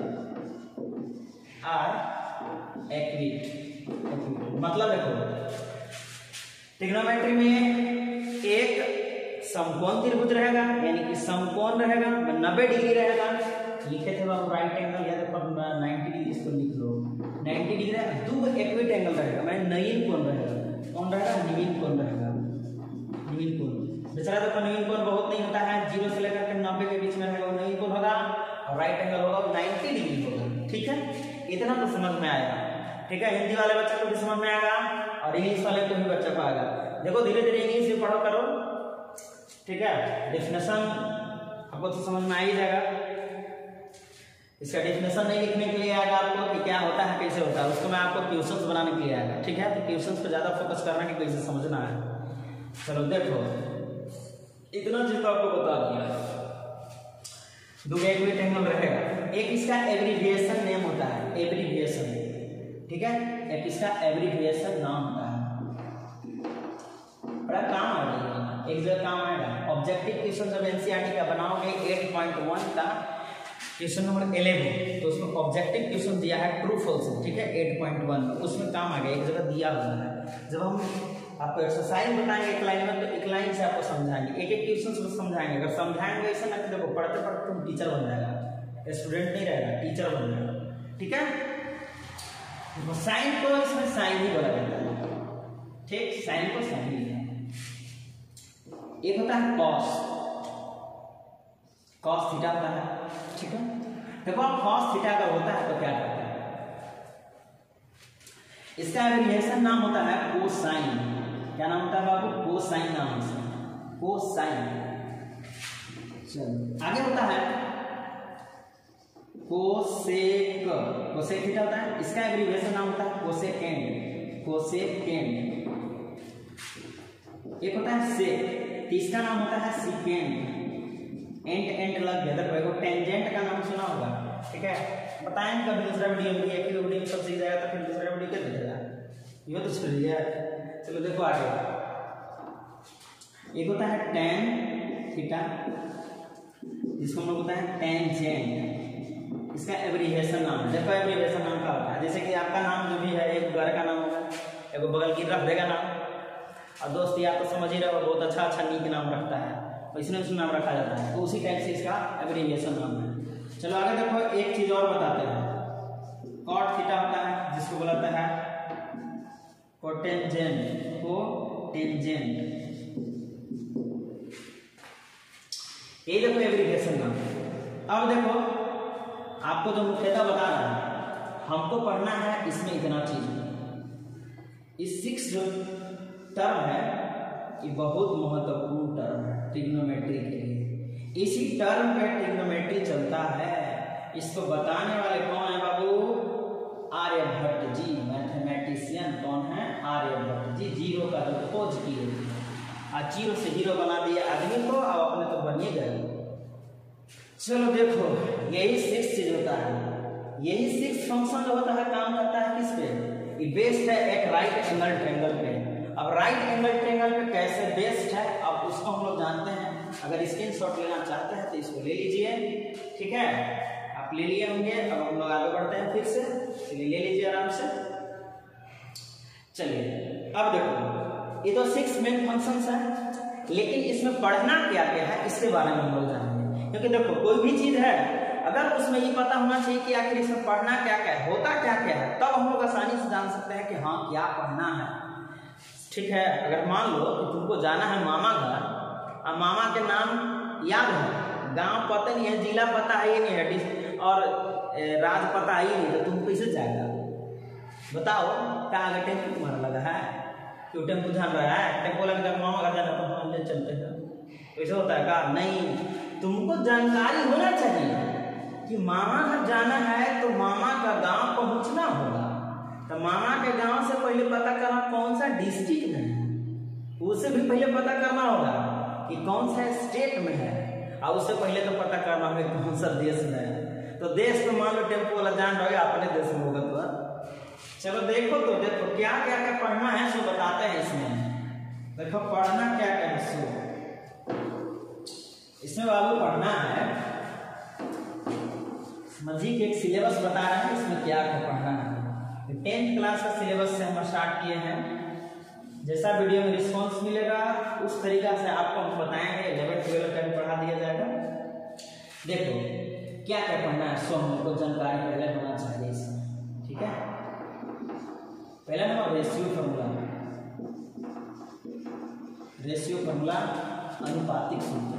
are acute. मतलब देखो ट्रिग्नोमेट्री में एक समकोण त्रिभुज रहेगा, यानी कि समकोण रहेगा, नब्बे डिग्री रहेगा। लिखे थे बाबू राइट एंगल, या देखो नाइन्टी डिग्री, इसको लिख लो नाइन्टी डिग्री है। दो एक्विट एंगल रहेगा, मैंने नवीन कोण रहेगा, कौन रहेगा, नवीन कोण रहेगा, नवीन कोण। बेचारा देखो नवीन कोण बहुत नहीं होता है, जीरो से लेकर के नब्बे के बीच में रहेगा, वो नवीन कोण होगा, और राइट एंगल होगा नाइन्टी डिग्री होगा। ठीक है, इतना तो समझ में आएगा। ठीक है, हिंदी वाले बच्चे को भी समझ में आएगा और इंग्लिश वाले को भी बच्चे को आएगा। देखो धीरे धीरे इंग्लिश भी पढ़ो करो। ठीक है, डेफिनेशन आपको तो समझ में आ ही जाएगा। इसका डेफिनेशन नहीं लिखने के लिए आएगा आपको कि क्या होता है कैसे होता है, उसको मैं आपको क्वेश्चंस बनाने के लिए आएगा। ठीक है, तो क्वेश्चंस पे ज्यादा फोकस करना कि कैसे समझना है। चलो देखो इतना चीज तो आपको बता दिया। दो एक्विट एंगल रहेगा, एक इसका एब्रिविएशन नेम होता है, एब्रिविएशन। ठीक है, एक इसका एब्रिविएशन नाम होता है, बड़ा काम आएगा, एक जगह काम आएगा। ऑब्जेक्टिव क्वेश्चन जब एनसीईआरटी का बनाओगे आठ पॉइंट एक का क्वेश्चन नंबर ग्यारह, तो उसमें ऑब्जेक्टिव क्वेश्चन दिया है ट्रू फॉल्स। ठीक है, आठ पॉइंट एक उसमें काम आ गया, एक जगह दिया हुआ है। जब हम आपको एक्सरसाइज बताएंगे एक लाइन में, तो एक लाइन से आपको समझाएंगे, एक एक क्वेश्चन से समझाएंगे। अगर समझाएंगे ऐसा ना कि देखो पढ़ते पढ़ते तुम टीचर बन जाएगा, स्टूडेंट नहीं रहेगा, टीचर बन जाएगा। ठीक है, साइन को इसमें साइन ही बोला जाता है। ठीक, साइन को साइन ही है। एक होता है कॉस, कॉस थीटा होता है। ठीक है, देखो कॉस थीटा का होता है तो क्या करता है, इसका एब्रिविएशन नाम होता है कोसाइन। क्या नाम होता है बाबू, कोसाइन नाम है इसका, कोसाइन। चलो आगे होता है कोसेक, कोसेक थीटा होता है, इसका एब्रिविएशन नाम होता है कोसेकेंड, कोसेकेंड। एक होता है सेक, तीसरा नाम होता है सीकेंड। एंट एंट लग गया, देखो टेंजेंट का नाम सुना होगा। ठीक है, बताएं कभी दूसरा वीडियो में, एक ही वीडियो में सब सीख जाएगा तो फिर दूसरा वीडियो क्या देगा, ये तो छोड़ दिया। चलो देखो आगे, एक होता है टेन थीटा, जिसको हम लोग होता है टेंजेंट। इसका एब्रिविएशन नाम है, देखो एब्रिविएशन नाम का होता है, जैसे कि आपका नाम जो भी है, एक घर का नाम होगा, एक बगल की रख देगा नाम, और दोस्त यार तो समझ ही रहे हो, बहुत अच्छा अच्छा नीक नाम रखता है, तो इसमें उसमें नाम रखा जाता है, तो उसी टाइप से इसका एब्रिविएशन नाम है। चलो आगे देखो, एक चीज और बताते हैं, कॉट थीटा होता है, जिसको बोलता है कोटेंजेंट, कोटेंजेंट। ये देखो एब्रिविएशन नाम। अब देखो आपको जो मुख्यतः बता रहा है, हमको पढ़ना है इसमें इतना चीज। इस सिक्स जो टर्म है ये बहुत महत्वपूर्ण टर्म है ट्रिग्नोमेट्री के लिए, इसी टर्म पे ट्रिग्नोमेट्री चलता है। इसको बताने वाले कौन है बाबू, आर्यभट्ट जी, मैथमेटिशियन कौन है, आर्यभट्ट जी। जीरो का जो खोज किए, आज जीरो से हीरो बना दिया आदमी को, अब अपने तो बनिए गए। चलो देखो, यही सिक्स चीज होता है, यही सिक्स फंक्शन जो होता है काम करता है किस पे, ये बेस्ड है एक राइट एंगल ट्रायंगल पे। अब राइट एंगल ट्रायंगल पे कैसे बेस्ड है, अब उसको हम लोग जानते हैं। अगर स्क्रीनशॉट लेना चाहते हैं तो इसको ले लीजिए। ठीक है, आप ले लिए होंगे। अब हम लोग आगे बढ़ते हैं फिर से, चलिए ले लीजिए आराम से। चलिए अब देखो, ये तो सिक्स मेन फंक्शंस है, लेकिन इसमें पढ़ना क्या क्या है इसके बारे में हम लोग जानेंगे। क्योंकि देखो कोई भी चीज है, अगर उसमें ये पता होना चाहिए कि आखिर इसमें पढ़ना क्या क्या है, होता क्या क्या है, तब हम लोग आसानी से जान सकते हैं कि हाँ क्या पढ़ना है। ठीक है, अगर मान लो कि तुमको जाना है मामा घर, और मामा के नाम याद है, गांव पता नहीं है, जिला पता है नहीं है, और राज पता ही नहीं, तो तुम कैसे जाएगा बताओ। क्या अगर टेम्पो तुम्हारा लगा है, क्यों टेम्पो जान रहा है, टेम्पो लग जाए मामा घर जाना तो हम चलते हैं, ऐसे होता है का नहीं। तुमको जानकारी होना चाहिए कि मामा घर जाना है तो मामा का गांव पहुंचना होगा, तो मामा के गांव से पहले पता करना कौन सा डिस्ट्रिक्ट में है, उससे भी पहले पता करना होगा कि कौन सा स्टेट में है, और उससे पहले तो पता करना होगा कौन सा देश में है। तो देश में मान लो टेम्पो वाला जान रहे अपने देश में होगा तो चलो देखो, तो देखो क्या क्या क्या पढ़ना है सो बताते हैं इसमें। देखो पढ़ना क्या क्या है सो इसमें बाबू पढ़ना है, समझिए कि एक सिलेबस बता रहे हैं इसमें क्या क्या पढ़ना है। टेंथ क्लास का सिलेबस से हम स्टार्ट किए हैं, जैसा वीडियो में रिस्पांस मिलेगा उस तरीका से आपको हम बताएंगे, इलेवन ट्वेल्व टेन पढ़ा दिया जाएगा। देखो क्या क्या पढ़ना है सो हमको जानकारी पहले होना चाहिए इसमें, ठीक है। पहला number ratio formula, ratio formula अनुपातिक सूत्र,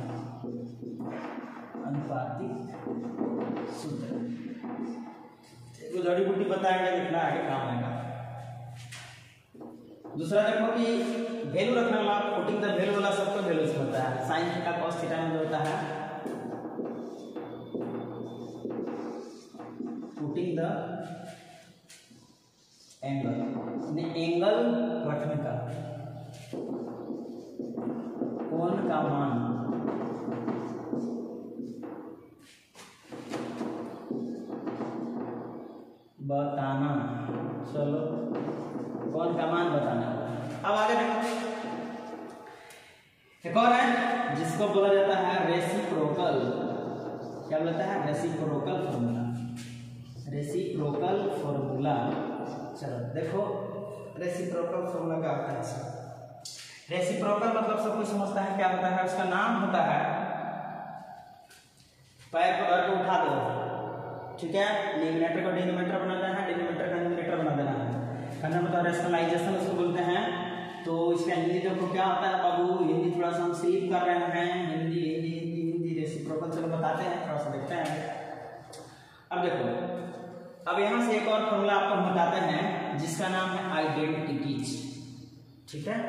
अनुपातिक सूत्र तो जड़ी बूटी बताएंगे, लिखना आगे काम आएगा। दूसरा देखो कि वैल्यू रखने वाला, पुटिंग द वैल्यू वाला सबको वैल्यू से होता है, साइन थीटा कॉस थीटा में जो होता है पुटिंग द एंगल, एंगल रखने का, कोण का मान बताना, चलो कौन का मान बताना। अब आगे देखो एक और है जिसको बोला जाता है रेसिप्रोकल, क्या बोलता है रेसिप्रोकल फॉर्मूला, रेसिप्रोकल फॉर्मूला। चलो देखो रेसिप्रोकल फॉर्मूला क्या होता है। रेसिप्रोकल मतलब सब कुछ समझता है क्या होता है, उसका नाम होता है, पैर पकड़ के उठा दो, ठीक है, न्यूमरेटर को डिनोमिनेटर बना देना है, डिनोमिनेटर का न्यूमरेटर बना देना है, करना मतलब रेशनलाइजेशन उसको बोलते हैं। तो इसका हिंदी देखो क्या होता है बाबू, हिंदी थोड़ा सा हम स्लीप कर रहे हैं, हिंदी हिंदी हिंदी हिंदी रेसिप्रोकल चलो बताते हैं, थोड़ा सा देखते हैं। अब देखो अब यहाँ से एक और फॉर्मूला आपको हम बताते हैं जिसका नाम है आइडेंटिटीज, ठीक है,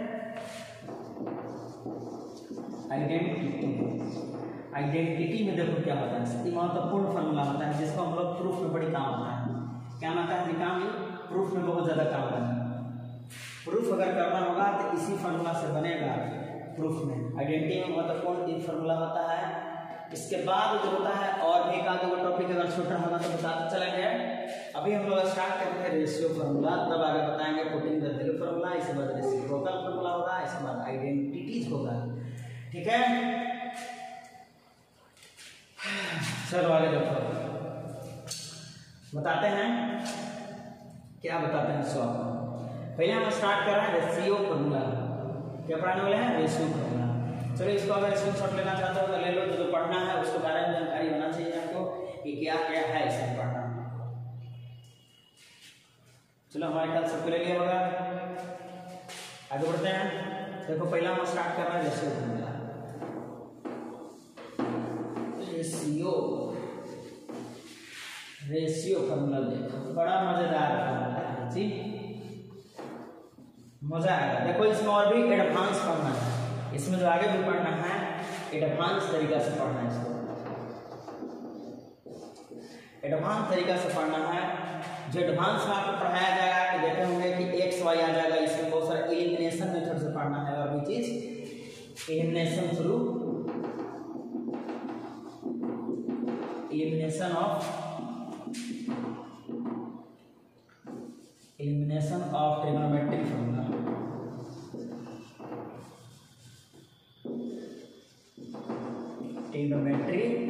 आइडेंटिटी। आइडेंटिटी में देखो क्या होता है, महत्वपूर्ण फॉर्मूला होता है जिसको हम लोग प्रूफ में बड़ी काम होता है, क्या आता है काम, प्रूफ में बहुत ज्यादा काम होता है। प्रूफ अगर करना होगा तो इसी फॉर्मूला से बनेगा प्रूफ में। आइडेंटिटी में महत्वपूर्ण ये फॉर्मूला होता है। इसके बाद जो होता है और भी एक आधे टॉपिक अगर छोटा होगा तो बताते चलेंगे। अभी हम लोग स्टार्ट करते हैं रेशियो फॉर्मूला, तब आगे बताएंगे पुटिंग द वैल्यू फॉर्मूला, इसके बाद रेसिप्रोकल फॉर्मूला होगा, इसके बाद आइडेंटिटीज होगा, ठीक है। चलो आगे देखो बताते हैं क्या बताते हैं। सो पहले हम स्टार्ट कर रहे हैं रेशियो फॉर्मूला, क्या पढ़ाने वाले हैं रेशियो फॉर्मूला। चलो इसको अगर स्क्रीनशॉट लेना चाहते हो तो ले लो, जो तो पढ़ना है उसके बारे में जानकारी होना चाहिए आपको कि क्या क्या है इसमें पढ़ना। चलो हमारे ख्याल सबको ले लिया होगा, आगे बढ़ते हैं। देखो पहला हम स्टार्ट कर रहे हैं ratio formula, ratio ratio formula देखो बड़ा मजेदार फॉर्मूला है जी, मजा आएगा। देखो इसमें और भी एडवांस पढ़ना है, इसमें जो आगे भी पढ़ना है एडवांस तरीका से पढ़ना है, इसको एडवांस तरीका से पढ़ना है। जो एडवांस में आपको पढ़ाया जाएगा कि देखे होंगे कि एक्स वाई आ जाएगा, इसमें बहुत सारा एलिमिनेशन मेथड से पढ़ना है, और भी चीज elimination through elimination of elimination of trigonometric formula, trigonometric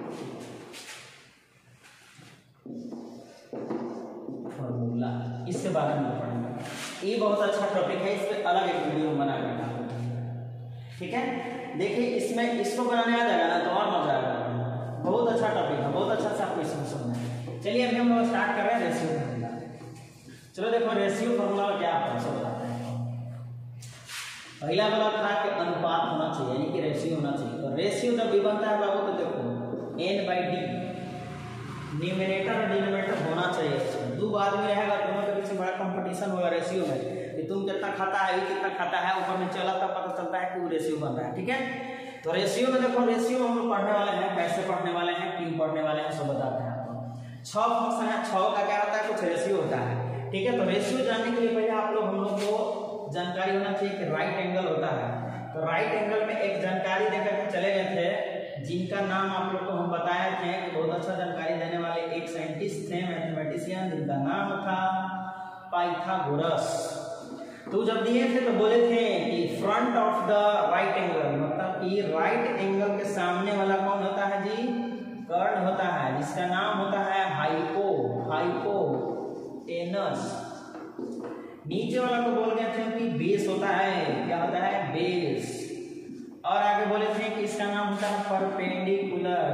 formula, इसके बारे में पढ़ेंगे। ये बहुत अच्छा टॉपिक है, इस पर अलग एक वीडियो बना कर, ठीक है। देखिए इसमें इसको बनाने आ जाएगा ना तो और मजा आएगा, बहुत अच्छा टॉपिक है, बहुत अच्छा से आपको इसमें समझना है। चलिए अभी हम लोग स्टार्ट कर रहे हैं रेशियो फॉर्मूला। चलो देखो रेशियो फॉर्मूला क्या आपको सब बताते हैं। पहला वाला था कि अनुपात होना चाहिए, यानी कि रेशियो होना चाहिए। तो रेशियो जब भी बनता है बाबू तो देखो एन बाई डी, न्यूमरेटर और डिनोमिनेटर होना चाहिए। दो आदमी रहेगा, दोनों के बीच में बड़ा कंपटीशन होगा रेशियो में कि तुम कितना खाता है, ये कितना खाता है, ऊपर में चला तब पता चलता है कि वो रेशियो बन रहा है, ठीक है। तो रेशियो में देखो, रेशियो हम लोग पढ़ने वाले हैं, कैसे पढ़ने वाले हैं, क्यों पढ़ने वाले हैं, सब बताते हैं आपको। छह फंक्शन है, छह का क्या होता है, कुछ रेशियो होता है, ठीक है। तो रेशियो जानने के लिए पहले आप लोग हम लोग को जानकारी होना चाहिए कि राइट एंगल होता है। तो राइट एंगल में एक जानकारी देकर के चले गए थे, जिनका नाम आप लोग को हम बताए थे कि बहुत अच्छा जानकारी देने वाले एक साइंटिस्ट थे, मैथमेटिशियन, जिनका नाम था पाइथागोरस। तो जब दिए थे तो बोले थे कि front of the right angle, मतलब कि राइट एंगल के सामने वाला कौन होता है जी, कर्ण होता है, जिसका नाम होता है हाइपो हाइपोटेनस। नीचे वाला को बोल गए थे कि बेस होता है, क्या होता है, बेस। और आगे बोले थे कि इसका नाम होता है परपेंडिकुलर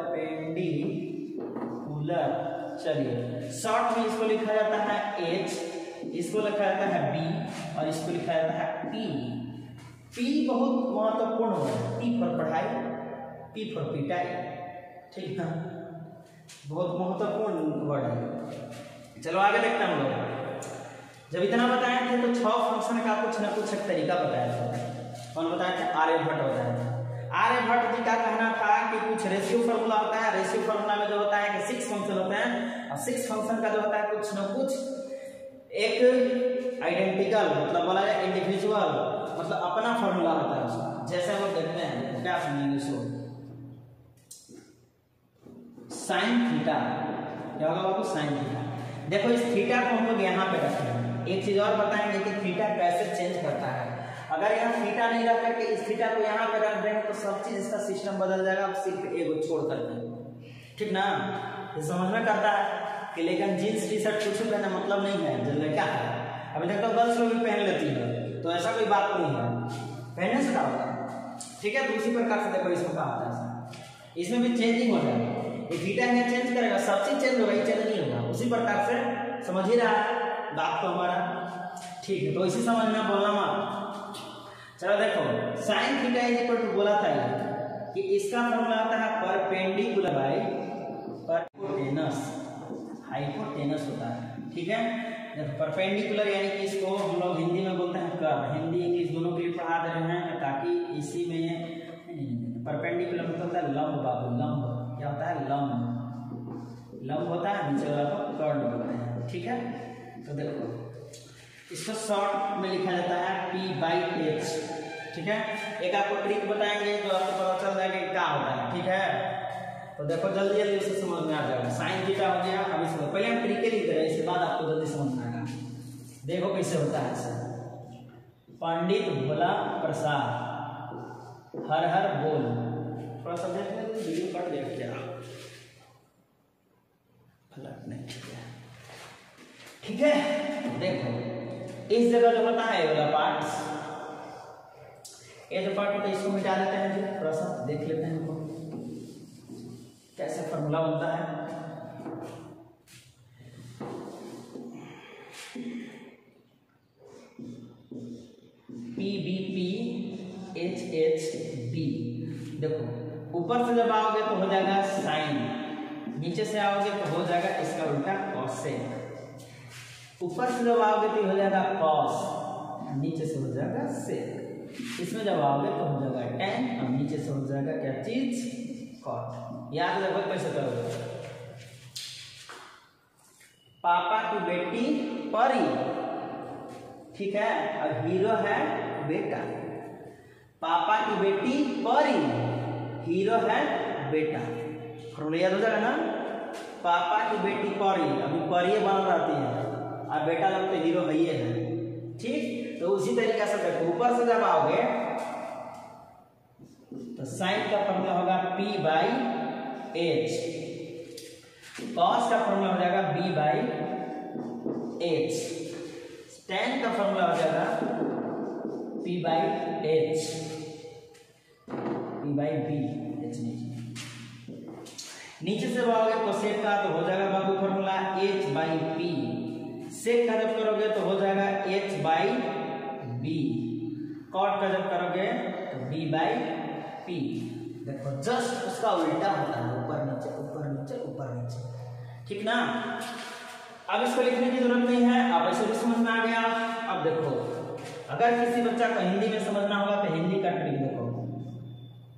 परपेंडिकुलर। चलिए शॉर्ट में इसको लिखा जाता है एच, इसको लिखा जाता है बी और इसको लिखा जाता है पी। पी बहुत महत्वपूर्ण है, पी फॉर पढ़ाई, पी फॉर पिटाई, ठीक है, बहुत महत्वपूर्ण वर्ड है। चलो आगे देखते हैं हम लोग। जब इतना बताए थे तो छह फंक्शन का कुछ ना कुछ एक तरीका बताया था। कौन बताया था, आर्यभट्ट बताया था। आर्यभट्ट जी का कहना था कि कुछ रेशियो फार्मूला होता है, रेशियो फार्मूला में जो होता है कि सिक्स फंक्शन होते हैं, और सिक्स फंक्शन का जो होता है कुछ ना कुछ एक आइडेंटिकल, मतलब बोला जाए इंडिविजुअल, मतलब अपना फार्मूला होता है उसका। जैसे हम लोग देखते हैं, क्या सुनिए इसको, साइन थीटा, क्या होगा बाबू, साइन थीटा। देखो इस थीटा को हम लोग यहाँ पे रखते हैं। एक चीज और बताएंगे कि थीटा कैसे चेंज करता है। अगर यहाँ थीटा नहीं रख करके इस थीटा को यहाँ पे रख देंगे तो सब चीज इसका सिस्टम बदल जाएगा, अब सिर्फ एगो छोड़ करके, ठीक ना। ये समझ में करता है कि लेकिन जीन्स टी शर्ट कुछ पहनने मतलब नहीं है, जो लड़का है अभी तक तो गर्ल्स लोग भी पहन लेती है, तो ऐसा कोई बात नहीं है, पहनने से क्या होता है, ठीक है। तो उसी प्रकार से देखो इसमें क्या होता है, इसमें भी चेंजिंग हो जाएगा। ये थीटा यहाँ चेंज करेगा, सब चीज चेंज होगा, ये चेंज नहीं होगा। उसी प्रकार से समझ ही रहा है बात तो हमारा, ठीक है। तो इसी समझना, बोलना मत। चलो देखो sine theta is equal to, बोला था कि इसका फॉर्मूला आता है परपेंडिकुलर बाय हाइपोटेनस, हाइपोटेनस होता है, ठीक है। देखो परपेंडिकुलर यानी कि इसको हम लोग हिंदी में बोलते हैं कर्व, हिंदी इंग्लिश दोनों के लिए पढ़ा दे रहे हैं ताकि इसी में परपेंडिकुलर मतलब होता है लंब बाबू, लंब क्या होता है, लंब, लंब होता है, नीचे वाला को कर्ण बोलते हैं, ठीक है। तो देखो इसको शॉर्ट में लिखा जाता है P बाई एच, ठीक है। एक आपको ट्रिक बताएंगे जो आपको पता चल जाएगा क्या होता है, ठीक है। तो देखो जल्दी जल्दी उसे समझ में आ जाएगा। साइन थीटा हो गया, अब इसको पहले हम ट्रिक लिख रहे हैं, इसके बाद आपको जल्दी समझ में आएगा। देखो कैसे होता है सर। पंडित भोला प्रसाद हर हर बोल, थोड़ा सा देख लेते, वीडियो कट गया क्या, फ्लैट नहीं किया, ठीक है। देखो इस जगह जो होता है ये वाला पार्ट, ये जो पार्ट होता है इसको मिटा देते हैं, जो थोड़ा सा देख लेते हैं इनको कैसे फॉर्मूला बनता है। P B P H H B. देखो ऊपर से जब आओगे तो हो जाएगा साइन, नीचे से आओगे तो हो जाएगा इसका उल्टा कॉसेक। ऊपर से जब आओगे तो हो जाएगा कॉस, नीचे से हो जाएगा सेक। इसमें जब आओगे तो हो जाएगा टेन और नीचे से हो जाएगा क्या चीज, कॉट। याद रखो कैसे करोगे। पापा की बेटी परी, ठीक है, और हीरो है बेटा। पापा की बेटी परी, हीरो है बेटा, फॉर्मूला याद हो जाएगा ना। पापा की बेटी परी, अभी परी बन रहती है और बेटा लोग तो हीरो है, ठीक। तो उसी तरीके से देखो ऊपर से जब आओगे तो साइन का फॉर्मूला होगा P बाई एच, कॉस का फॉर्मूला हो जाएगा B बाई एच, टेन का फॉर्मूला हो जाएगा P by H, P by B H. नीचे से आओगे तो सेक का तो हो जाएगा बाबू formula H by P, sec का जब करोगे तो हो जाएगा H बाई बी, कॉट का जब करोगे तो B बाई पी। देखो जस्ट उसका उल्टा होता है, ऊपर नीचे ऊपर नीचे ऊपर नीचे, ठीक ना। अब इसको लिखने की जरूरत नहीं है, अब ऐसे भी समझ में आ गया। अब देखो अगर किसी बच्चा को हिंदी में समझना होगा तो हिंदी का ट्रिक देखो,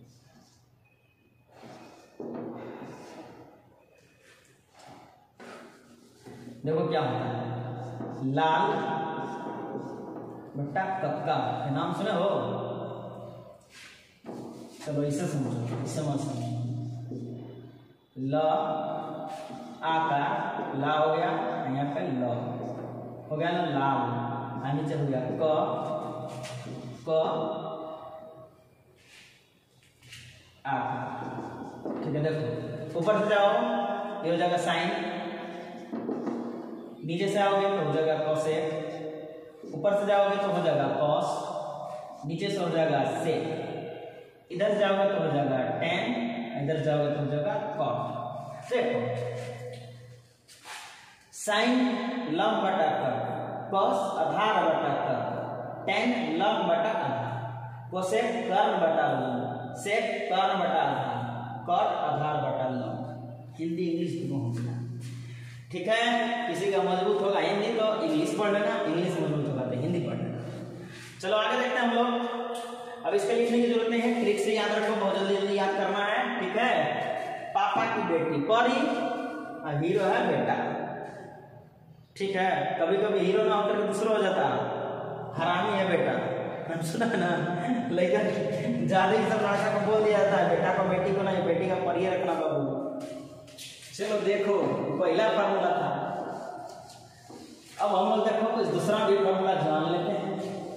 देखो क्या होता है, लाल बट्टा कक्का, ये नाम सुने हो? चलो इसे समझो, इसे मत समझो। ल आकार ला हो गया, यहाँ पे ल हो गया ना, लाल। और नीचे हो गया क क आकार। ठीक है, देखो ऊपर से जाओ ये हो जाएगा साइन, नीचे से आओगे तो हो जाएगा कोसेक, ऊपर से जाओगे तो हो जाएगा कॉस, नीचे से हो जाएगा सेक, इधर जाओगे तो हो जाएगा टेन, इधर जाओगे तो हो जाएगा कॉट। देखो साइन लंब बटा कर, कॉस आधार बटा कर, टेन लंब बटा आधार, कोसेक कर्ण बटा लंब, सेक कर्ण बटा आधार, कॉट आधार बटा लंब। हिंदी इंग्लिश दोनों हो गया। ठीक है, किसी का मजबूत होगा हिंदी तो इंग्लिश पढ़ लेना, इंग्लिश मजबूत होगा तो हिंदी पढ़ लेना। चलो आगे देखते हैं हम लोग। अब इसके लिखने की जरूरत नहीं है, ट्रिक से याद रखो, बहुत जल्दी जल्दी याद करना है। ठीक है, पापा की बेटी परी और हीरो है बेटा। ठीक है, कभी कभी हीरो ना होकर दूसरा हो जाता, हरामी है बेटा, हम सुना ना, लेकिन ज्यादा ही सब लड़का को बोल दिया जाता है बेटा को बेटी को नहीं, बेटी का परिये रखना बाबू। चलो देखो पहला फार्मूला था, अब हम लोग देखो कुछ दूसरा भी फार्मूला जान लेते हैं।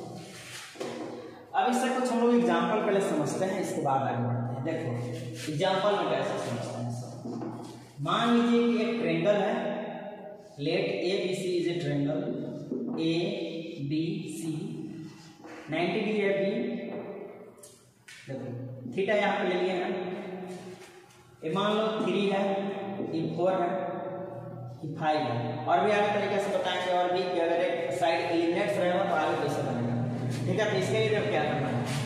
अब इससे कुछ हम लोग एग्जाम्पल पहले समझते हैं, इसके बाद आगे बढ़ते हैं। देखो एग्जाम्पल में कैसे समझते हैं सब। मान लीजिए कि एक ट्रायंगल है, let A B C is a triangle, A B C ninety degree है बी। देखो थीटा यहाँ पे ले लिए हैं, ये मान लो थ्री है, ये फोर है, ये फाइव है। और भी आगे तरीके से बताएंगे और भी कि अगर एक साइड एलिमिनेट्स रहेगा तो आगे कैसे बनेगा। ठीक है, तो इसके लिए क्या करना है,